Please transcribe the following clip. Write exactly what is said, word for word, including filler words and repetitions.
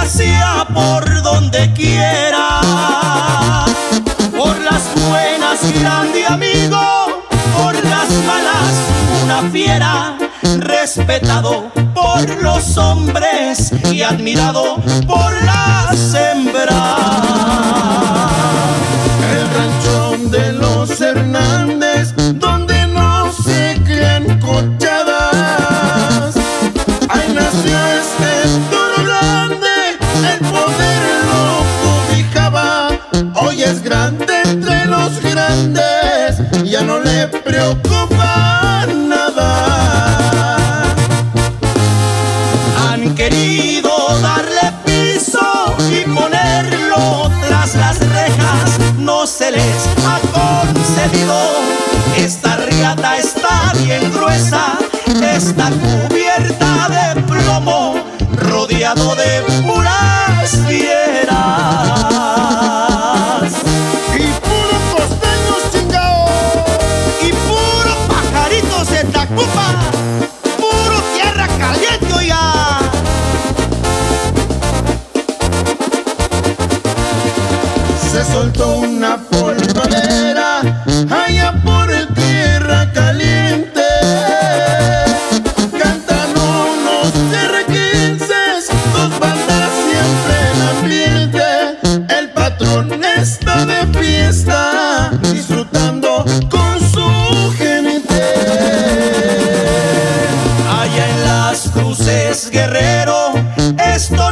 pasea por donde quiera. Por las buenas, grande amigo, por las malas, una fiera. Respetado por los hombres y admirado por las hembras. El rancho de los Hernández, donde no se crean cochadas. Ahí nació este toro grande, el poder lo cobijaba. Hoy es grande entre los grandes, ya no le preocupa nada. Han querido darle piso y ponerlo tras las rejas, no se les ha concedido. Esta riata está bien gruesa, está cubierta de plomo, rodeado de puras fieras. Y puro costeño chingao, Y puro pajaritos de Tacuba, puro tierra caliente, oiga. se soltó una polvadera allá por tierra caliente. Cantan unos R quince, dos bandas siempre en ambiente. El patrón está de fiesta, disfrutando con su gente. Allá en las cruces, Guerrero, esto